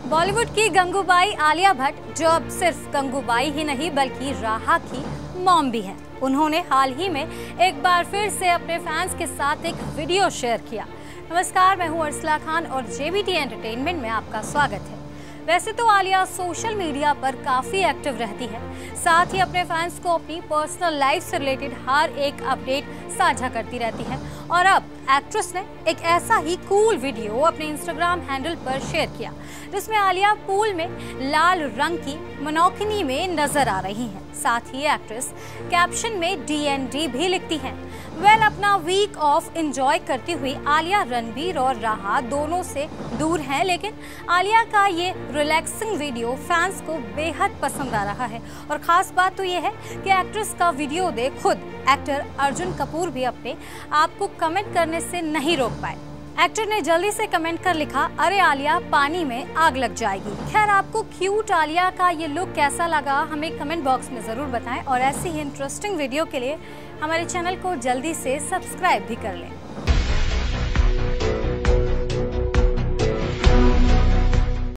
बॉलीवुड की गंगूबाई आलिया भट्ट, जो अब सिर्फ गंगूबाई ही नहीं बल्कि राहा की मॉम भी हैं, उन्होंने हाल ही में एक बार फिर से अपने फैंस के साथ एक वीडियो शेयर किया। नमस्कार, मैं हूं अर्सला खान और जेबीटी एंटरटेनमेंट में आपका स्वागत है। वैसे तो आलिया सोशल मीडिया पर काफ़ी एक्टिव रहती है, साथ ही अपने फैंस को अपनी पर्सनल लाइफ से रिलेटेड हर एक अपडेट साझा करती रहती है। और अब एक्ट्रेस ने एक ऐसा ही कूल वीडियो अपने इंस्टाग्राम हैंडल पर शेयर किया, जिसमें आलिया पूल में लाल रंग की मनोकनी में नजर आ रही हैं। साथ ही एक्ट्रेस कैप्शन में DND भी लिखती हैं। अपना वीक ऑफ एंजॉय करती हुई आलिया रणबीर और राहा दोनों से दूर हैं, लेकिन आलिया का ये रिलैक्सिंग वीडियो फैंस को बेहद पसंद आ रहा है। और ख़ास बात तो ये है कि एक्ट्रेस का वीडियो देख खुद एक्टर अर्जुन कपूर भी अपने आप को कमेंट करने से नहीं रोक पाए। एक्टर ने जल्दी से कमेंट कर लिखा, अरे आलिया, पानी में आग लग जाएगी। खैर, आपको क्यूट आलिया का ये लुक कैसा लगा हमें कमेंट बॉक्स में ज़रूर बताएं और ऐसी ही इंटरेस्टिंग वीडियो के लिए हमारे चैनल को जल्दी से सब्सक्राइब भी कर लें।